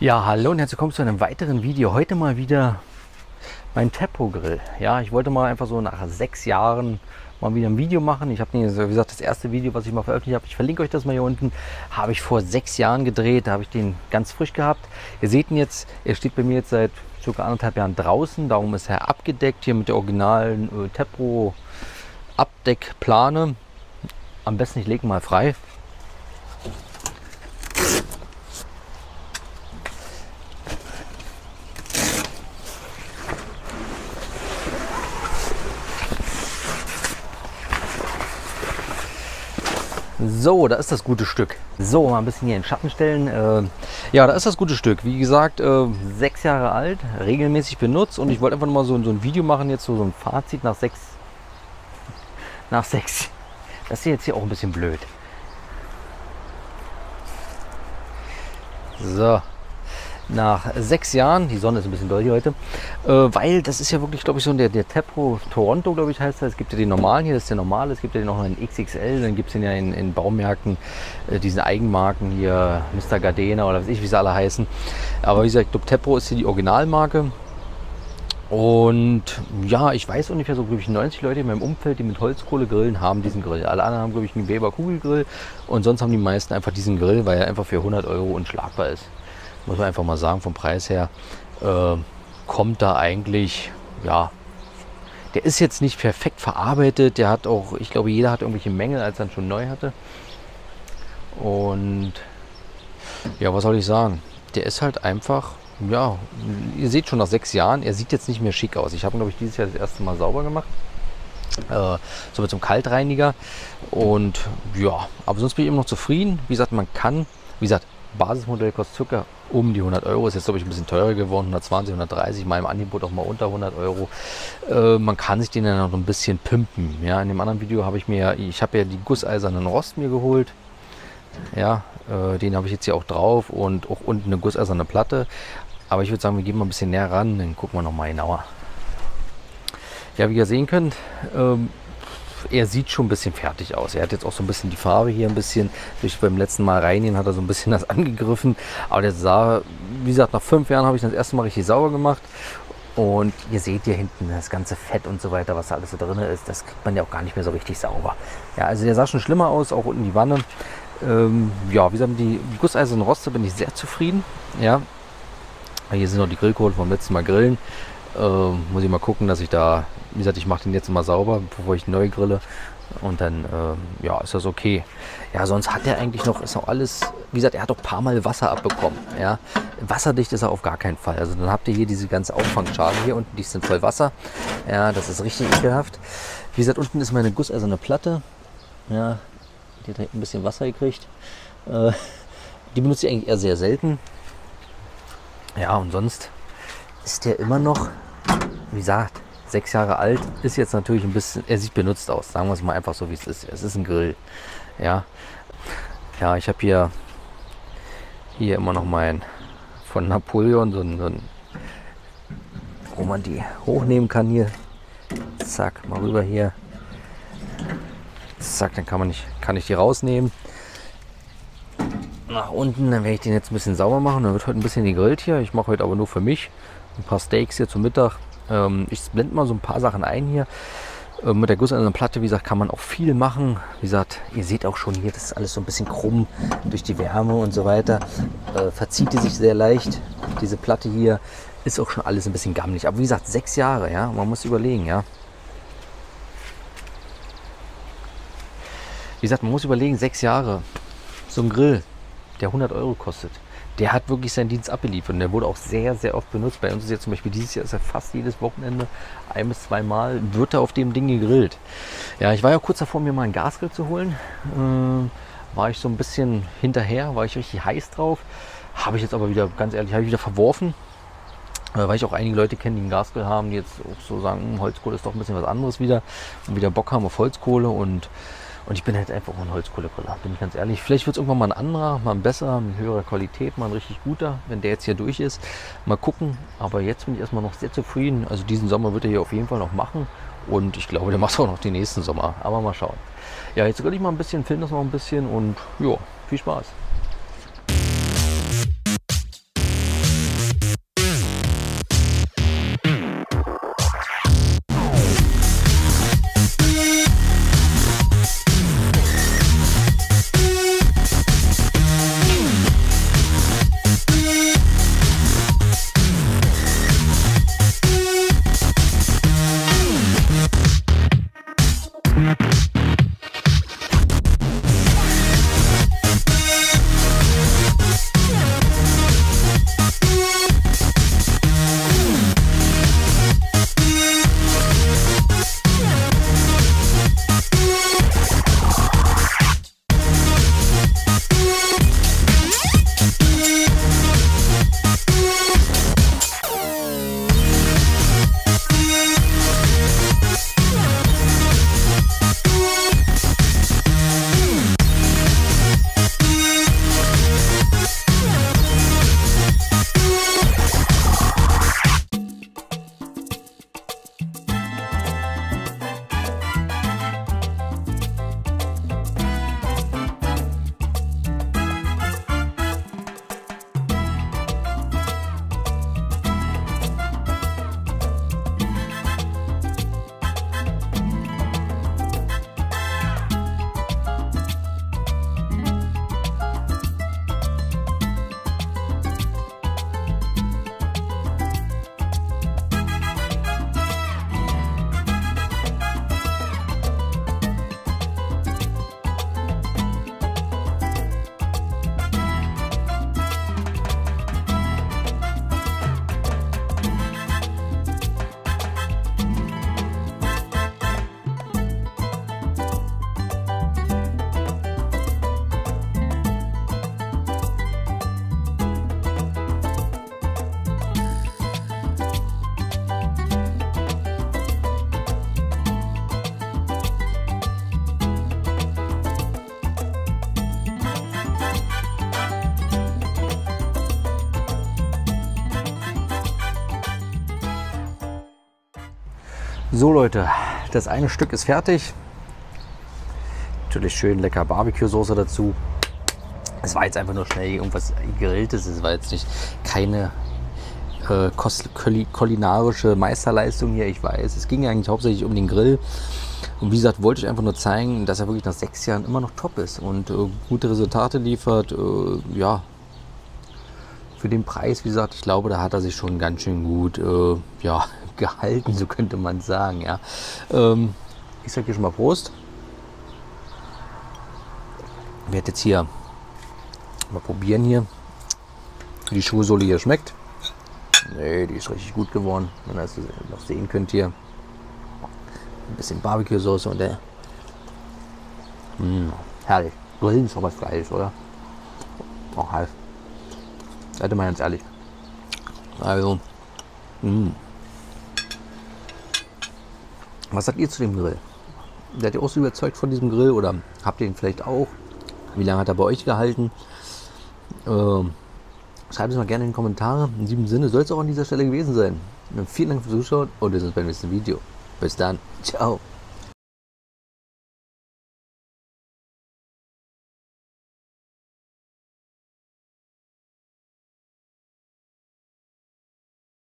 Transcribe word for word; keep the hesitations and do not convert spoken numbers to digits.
Ja, hallo und herzlich willkommen zu einem weiteren Video. Heute mal wieder mein Teppo Grill. Ja, ich wollte mal einfach so nach sechs Jahren mal wieder ein Video machen. Ich habe, wie gesagt, das erste Video, was ich mal veröffentlicht habe, ich verlinke euch das mal hier unten, habe ich vor sechs Jahren gedreht. Da habe ich den ganz frisch gehabt. Ihr seht ihn jetzt, er steht bei mir jetzt seit circa anderthalb Jahren draußen. Darum ist er abgedeckt hier mit der originalen äh, Teppo Abdeckplane. Am besten ich lege ihn mal frei. So, da ist das gute Stück. So, mal ein bisschen hier in den Schatten stellen. Äh, ja, da ist das gute Stück. Wie gesagt, äh, sechs Jahre alt, regelmäßig benutzt. Und ich wollte einfach mal so, so ein Video machen, jetzt so, so ein Fazit nach sechs. Nach sechs. Das ist jetzt hier auch ein bisschen blöd. So. Nach sechs Jahren, die Sonne ist ein bisschen doll hier heute, äh, weil das ist ja wirklich, glaube ich, so der, der Teppo Toronto, glaube ich, heißt das. Es gibt ja den normalen hier, das ist der normale, es gibt ja noch einen X X L, dann gibt es den ja in, in Baumärkten, äh, diese Eigenmarken hier, Mister Gardena oder was ich, wie sie alle heißen. Aber wie gesagt, ich glaube, Teppo ist hier die Originalmarke. Und ja, ich weiß ungefähr so, glaube ich, neunzig Leute in meinem Umfeld, die mit Holzkohle grillen, haben diesen Grill. Alle anderen haben, glaube ich, einen Weber Kugelgrill und sonst haben die meisten einfach diesen Grill, weil er einfach für hundert Euro unschlagbar ist. Muss man einfach mal sagen, vom Preis her äh, kommt da eigentlich, ja, der ist jetzt nicht perfekt verarbeitet, der hat auch, ich glaube, jeder hat irgendwelche Mängel, als er ihn schon neu hatte. Und ja, was soll ich sagen, der ist halt einfach, ja, ihr seht schon nach sechs Jahren, er sieht jetzt nicht mehr schick aus. Ich habe ihn, glaube ich, dieses Jahr das erste Mal sauber gemacht, äh, so mit so einem Kaltreiniger und ja, aber sonst bin ich immer noch zufrieden. Wie gesagt, man kann, wie gesagt, Basismodell kostet ca. um die hundert Euro, ist jetzt, glaube ich, ein bisschen teurer geworden, hundertzwanzig, hundertdreißig, mal im Angebot auch mal unter hundert Euro. Äh, man kann sich den dann noch ein bisschen pimpen. Ja, in dem anderen Video habe ich mir, ich habe ja die gusseisernen Rost mir geholt. Ja, äh, den habe ich jetzt hier auch drauf und auch unten eine gusseiserne Platte. Aber ich würde sagen, wir gehen mal ein bisschen näher ran, dann gucken wir noch mal genauer. Ja, wie ihr sehen könnt, ähm, er sieht schon ein bisschen fertig aus. Er hat jetzt auch so ein bisschen die Farbe hier ein bisschen, durch beim letzten Mal reinigen hat er so ein bisschen das angegriffen. Aber der sah, wie gesagt, nach fünf Jahren habe ich das erste Mal richtig sauber gemacht. Und ihr seht hier hinten das ganze Fett und so weiter, was da alles so drin ist. Das kriegt man ja auch gar nicht mehr so richtig sauber. Ja, also der sah schon schlimmer aus, auch unten die Wanne. Ähm, ja, wie gesagt, die gusseisernen Roste bin ich sehr zufrieden. Ja, hier sind noch die Grillkohle vom letzten Mal grillen. Ähm, muss ich mal gucken, dass ich da, wie gesagt, ich mache den jetzt mal sauber, bevor ich neu grille und dann, ähm, ja, ist das okay. Ja, sonst hat er eigentlich noch, ist auch alles, wie gesagt, er hat auch ein paar Mal Wasser abbekommen, ja. Wasserdicht ist er auf gar keinen Fall. Also dann habt ihr hier diese ganze Auffangschale hier unten, die sind voll Wasser. Ja, das ist richtig ekelhaft. Wie gesagt, unten ist meine gusseiserne Platte, ja, die hat ein bisschen Wasser gekriegt. Äh, die benutze ich eigentlich eher sehr selten. Ja, und sonst ist der immer noch, wie gesagt, sechs Jahre alt, ist jetzt natürlich ein bisschen, er sieht benutzt aus, sagen wir es mal einfach so, wie es ist. Es ist ein Grill, ja. Ja, ich habe hier, hier immer noch mein, von Napoleon, so ein, so ein, wo man die hochnehmen kann hier. Zack, mal rüber hier. Zack, dann kann man nicht, kann ich die rausnehmen. Nach unten, dann werde ich den jetzt ein bisschen sauber machen. Dann wird heute ein bisschen gegrillt hier. Ich mache heute aber nur für mich ein paar Steaks hier zum Mittag. Ähm, ich blende mal so ein paar Sachen ein hier. Ähm, mit der gusseisernen Platte, wie gesagt, kann man auch viel machen. Wie gesagt, ihr seht auch schon hier, das ist alles so ein bisschen krumm durch die Wärme und so weiter. Äh, verzieht die sich sehr leicht. Diese Platte hier ist auch schon alles ein bisschen gammelig. Aber wie gesagt, sechs Jahre, ja. Man muss überlegen, ja. Wie gesagt, man muss überlegen, sechs Jahre. So ein Grill, der hundert Euro kostet. Der hat wirklich seinen Dienst abgeliefert und der wurde auch sehr, sehr oft benutzt. Bei uns ist jetzt zum Beispiel dieses Jahr ist er fast jedes Wochenende, ein bis zweimal wird er auf dem Ding gegrillt. Ja, ich war ja kurz davor, mir mal einen Gasgrill zu holen. Äh, war ich so ein bisschen hinterher, war ich richtig heiß drauf. Habe ich jetzt aber wieder, ganz ehrlich, habe ich wieder verworfen. Äh, weil ich auch einige Leute kenne, die einen Gasgrill haben, die jetzt auch so sagen, Holzkohle ist doch ein bisschen was anderes wieder. Und wieder Bock haben auf Holzkohle und Und ich bin halt einfach ein Holzkohlegriller, bin ich ganz ehrlich. Vielleicht wird es irgendwann mal ein anderer, mal ein besser, mit höherer Qualität, mal ein richtig guter, wenn der jetzt hier durch ist. Mal gucken, aber jetzt bin ich erstmal noch sehr zufrieden. Also diesen Sommer wird er hier auf jeden Fall noch machen und ich glaube, der macht auch noch den nächsten Sommer, aber mal schauen. Ja, jetzt grill ich mal ein bisschen, filme das noch ein bisschen und ja, viel Spaß. So Leute, das eine Stück ist fertig. Natürlich schön lecker Barbecue-Soße dazu. Es war jetzt einfach nur schnell irgendwas Gegrilltes. Es war jetzt nicht keine äh, kulinarische Meisterleistung hier. Ich weiß, es ging eigentlich hauptsächlich um den Grill. Und wie gesagt, wollte ich einfach nur zeigen, dass er wirklich nach sechs Jahren immer noch top ist und äh, gute Resultate liefert. Äh, ja, für den Preis, wie gesagt, ich glaube, da hat er sich schon ganz schön gut äh, ja, gehalten, so könnte man sagen. Ja. Ähm, ich sage hier schon mal Prost. Ich werde jetzt hier mal probieren hier, wie die Schuhsohle hier schmeckt. Ne, die ist richtig gut geworden, wenn ihr das noch sehen könnt hier. Ein bisschen Barbecue-Soße und der. Mmh, herrlich. Grillen ist doch was Geiles, oder? Auch heiß. Seid mal ganz ehrlich. Also, mh. Was sagt ihr zu dem Grill? Seid ihr auch so überzeugt von diesem Grill oder habt ihr ihn vielleicht auch? Wie lange hat er bei euch gehalten? Ähm, schreibt es mal gerne in die Kommentare. In diesem Sinne soll es auch an dieser Stelle gewesen sein. Vielen Dank fürs Zuschauen und wir sehen uns beim nächsten Video. Bis dann. Ciao.